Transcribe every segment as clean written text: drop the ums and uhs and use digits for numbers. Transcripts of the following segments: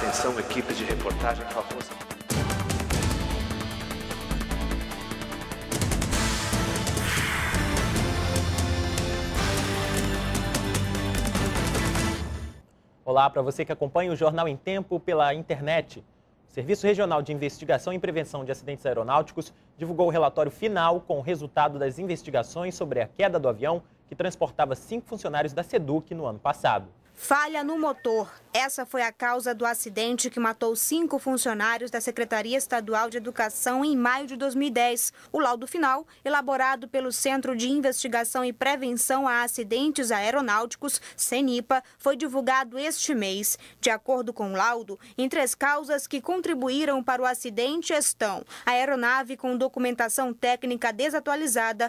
Atenção, equipe de reportagem, por favor. Olá para você que acompanha o Jornal em Tempo pela internet. O Serviço Regional de Investigação e Prevenção de Acidentes Aeronáuticos divulgou o relatório final com o resultado das investigações sobre a queda do avião que transportava 5 funcionários da SEDUC no ano passado. Falha no motor. Essa foi a causa do acidente que matou 5 funcionários da Secretaria Estadual de Educação em maio de 2010. O laudo final, elaborado pelo Centro de Investigação e Prevenção a Acidentes Aeronáuticos, CENIPA, foi divulgado este mês. De acordo com o laudo, entre as causas que contribuíram para o acidente estão a aeronave com documentação técnica desatualizada,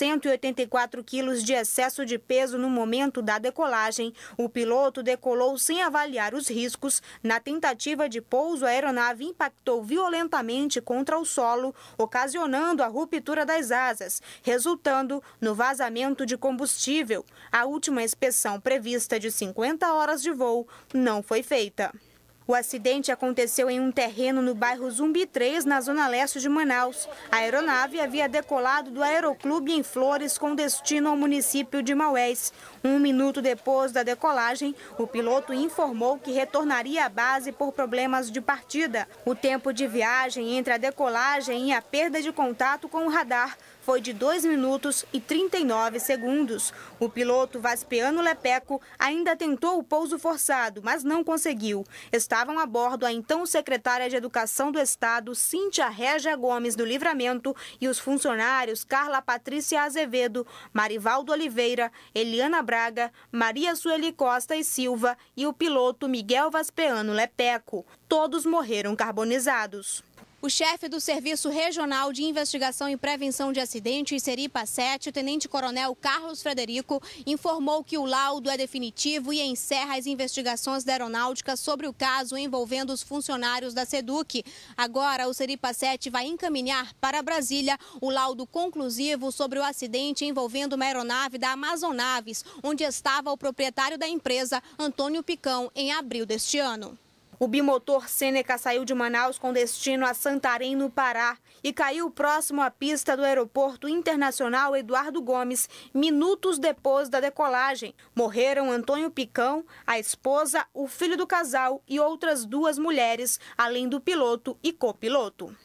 184 quilos de excesso de peso no momento da decolagem, o piloto decolou sem avaliar os riscos. Na tentativa de pouso, a aeronave impactou violentamente contra o solo, ocasionando a ruptura das asas, resultando no vazamento de combustível. A última inspeção prevista de 50 horas de voo não foi feita. O acidente aconteceu em um terreno no bairro Zumbi 3, na zona leste de Manaus. A aeronave havia decolado do Aeroclube em Flores com destino ao município de Maués. 1 minuto depois da decolagem, o piloto informou que retornaria à base por problemas de partida. O tempo de viagem entre a decolagem e a perda de contato com o radar foi de 2 minutos e 39 segundos. O piloto Vaspiano Lepeco ainda tentou o pouso forçado, mas não conseguiu. Estavam a bordo a então secretária de Educação do Estado, Cíntia Régia Gomes do Livramento, e os funcionários Carla Patrícia Azevedo, Marivaldo Oliveira, Eliana Braga, Maria Sueli Costa e Silva e o piloto Miguel Vaspiano Lepeco. Todos morreram carbonizados. O chefe do Serviço Regional de Investigação e Prevenção de Acidentes, Seripa 7, o tenente-coronel Carlos Frederico, informou que o laudo é definitivo e encerra as investigações da aeronáutica sobre o caso envolvendo os funcionários da SEDUC. Agora, o Seripa 7 vai encaminhar para Brasília o laudo conclusivo sobre o acidente envolvendo uma aeronave da Amazonaves, onde estava o proprietário da empresa, Antônio Picão, em abril deste ano. O bimotor Sêneca saiu de Manaus com destino a Santarém, no Pará, e caiu próximo à pista do Aeroporto Internacional Eduardo Gomes, minutos depois da decolagem. Morreram Antônio Picão, a esposa, o filho do casal e outras 2 mulheres, além do piloto e copiloto.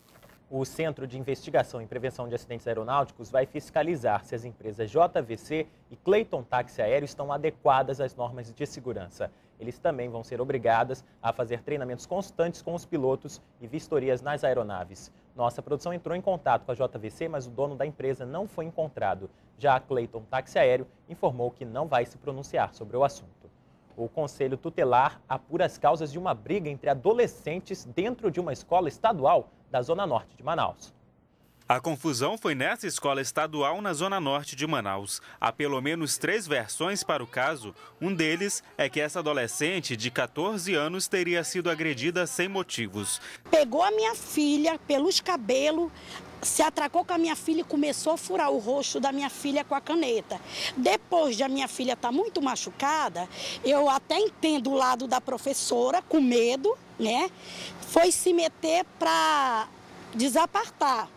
O Centro de Investigação e Prevenção de Acidentes Aeronáuticos vai fiscalizar se as empresas JVC e Clayton Táxi Aéreo estão adequadas às normas de segurança. Eles também vão ser obrigadas a fazer treinamentos constantes com os pilotos e vistorias nas aeronaves. Nossa produção entrou em contato com a JVC, mas o dono da empresa não foi encontrado. Já a Clayton Táxi Aéreo informou que não vai se pronunciar sobre o assunto. O Conselho Tutelar apura as causas de uma briga entre adolescentes dentro de uma escola estadual da Zona Norte de Manaus. A confusão foi nessa escola estadual na Zona Norte de Manaus. Há pelo menos 3 versões para o caso. Um deles é que essa adolescente de 14 anos teria sido agredida sem motivos. Pegou a minha filha pelos cabelos, se atracou com a minha filha e começou a furar o rosto da minha filha com a caneta. Depois de a minha filha estar muito machucada, eu até entendo o lado da professora, com medo, né? Foi se meter para desapartar.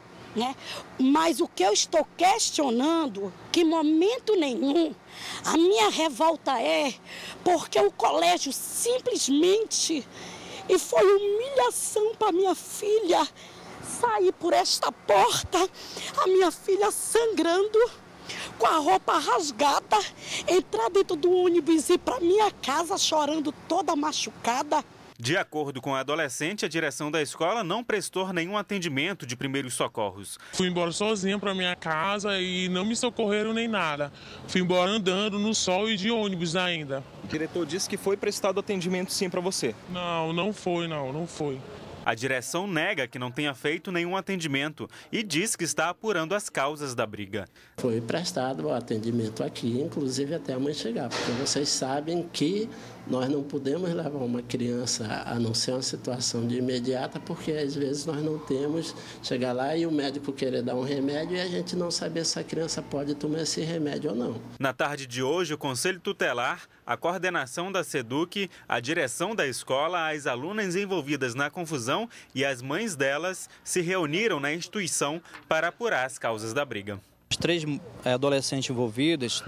Mas o que eu estou questionando, que em momento nenhum a minha revolta é porque o colégio simplesmente, e foi humilhação para minha filha sair por esta porta, a minha filha sangrando, com a roupa rasgada, entrar dentro do ônibus e ir para minha casa chorando toda machucada. De acordo com a adolescente, a direção da escola não prestou nenhum atendimento de primeiros socorros. Fui embora sozinha para minha casa e não me socorreram nem nada. Fui embora andando no sol e de ônibus ainda. O diretor disse que foi prestado atendimento sim para você. Não foi. A direção nega que não tenha feito nenhum atendimento e diz que está apurando as causas da briga. Foi prestado o atendimento aqui, inclusive até a mãe chegar, porque vocês sabem que Nós não podemos levar uma criança a não ser uma situação de imediata, porque às vezes nós não temos, chegar lá e o médico querer dar um remédio e a gente não saber se a criança pode tomar esse remédio ou não. Na tarde de hoje, o Conselho Tutelar, a coordenação da SEDUC, a direção da escola, as alunas envolvidas na confusão e as mães delas se reuniram na instituição para apurar as causas da briga. Os 3 adolescentes envolvidos,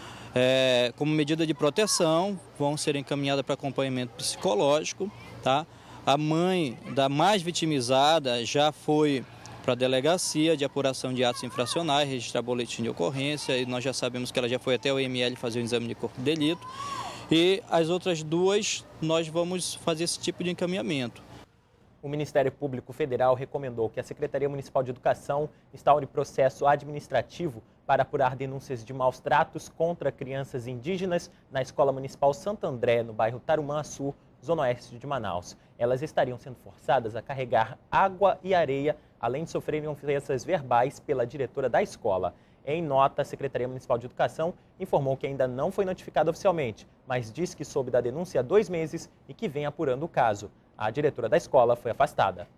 como medida de proteção, vão ser encaminhadas para acompanhamento psicológico. Tá? A mãe da mais vitimizada já foi para a delegacia de apuração de atos infracionais, registrar boletim de ocorrência, e nós já sabemos que ela já foi até o IML fazer o exame de corpo de delito. E as outras 2, nós vamos fazer esse tipo de encaminhamento. O Ministério Público Federal recomendou que a Secretaria Municipal de Educação instaure processo administrativo para apurar denúncias de maus tratos contra crianças indígenas na Escola Municipal Santo André, no bairro Tarumã-Açu, zona oeste de Manaus. Elas estariam sendo forçadas a carregar água e areia, além de sofrerem ofensas verbais pela diretora da escola. Em nota, a Secretaria Municipal de Educação informou que ainda não foi notificada oficialmente, mas diz que soube da denúncia há 2 meses e que vem apurando o caso. A diretora da escola foi afastada.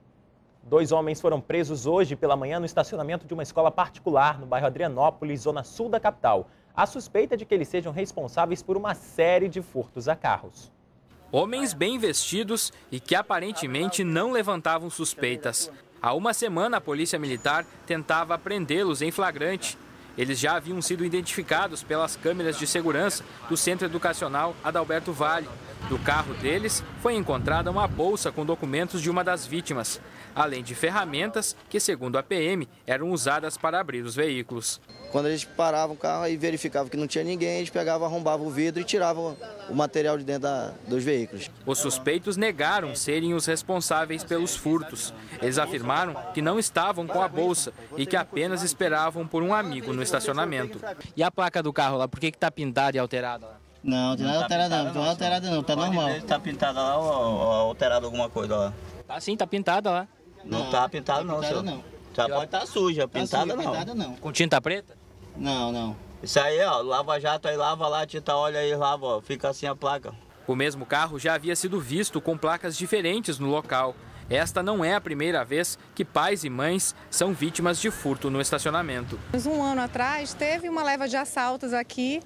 2 homens foram presos hoje pela manhã no estacionamento de uma escola particular no bairro Adrianópolis, zona sul da capital. A suspeita é de que eles sejam responsáveis por uma série de furtos a carros. Homens bem vestidos e que aparentemente não levantavam suspeitas. Há uma semana, a Polícia Militar tentava prendê-los em flagrante. Eles já haviam sido identificados pelas câmeras de segurança do Centro Educacional Adalberto Vale. Do carro deles foi encontrada uma bolsa com documentos de uma das vítimas, além de ferramentas que, segundo a PM, eram usadas para abrir os veículos. Quando eles paravam o carro e verificavam que não tinha ninguém, eles pegavam, arrombavam o vidro e tiravam o material de dentro dos veículos. Os suspeitos negaram serem os responsáveis pelos furtos. Eles afirmaram que não estavam com a bolsa e que apenas esperavam por um amigo no estacionamento. E a placa do carro lá, por que está pintada e alterada lá? Não, não é alterada não, não é alterada não, tá normal. Está pintada lá ou alterada alguma coisa lá? Tá sim, tá pintada lá. Não está pintada não, senhor. Já pode estar suja, pintada não. Com tinta preta? Não, não. Isso aí, ó, lava jato aí, lava lá, tinta óleo aí, lava, ó, fica assim a placa. O mesmo carro já havia sido visto com placas diferentes no local. Esta não é a primeira vez que pais e mães são vítimas de furto no estacionamento. Um ano atrás teve uma leva de assaltos aqui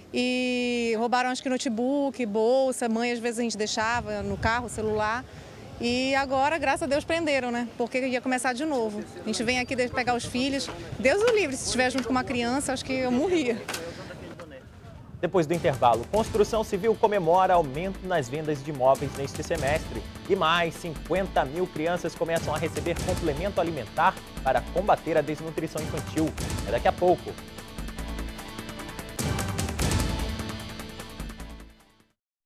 e roubaram acho que notebook, bolsa, mãe às vezes a gente deixava no carro, celular. E agora, graças a Deus, prenderam, né? Porque ia começar de novo. A gente vem aqui pegar os filhos. Deus o livre, se estiver junto com uma criança, acho que eu morria. Depois do intervalo, Construção Civil comemora aumento nas vendas de imóveis neste semestre. E mais 50 mil crianças começam a receber complemento alimentar para combater a desnutrição infantil. É daqui a pouco.